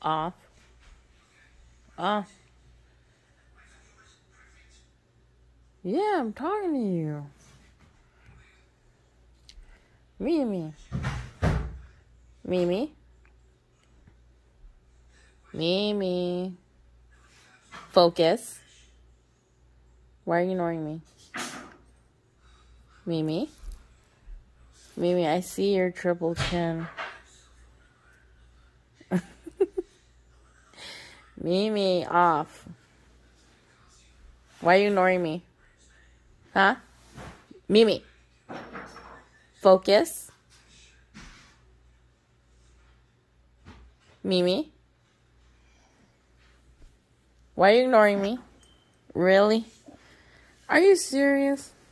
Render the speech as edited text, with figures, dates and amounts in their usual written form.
Off. Off. Yeah, I'm talking to you. Mimi. Mimi. Mimi. Focus. Why are you ignoring me? Mimi. Mimi, I see your triple chin. Mimi, off. Why are you ignoring me? Huh? Mimi. Focus. Mimi. Why are you ignoring me? Really? Are you serious?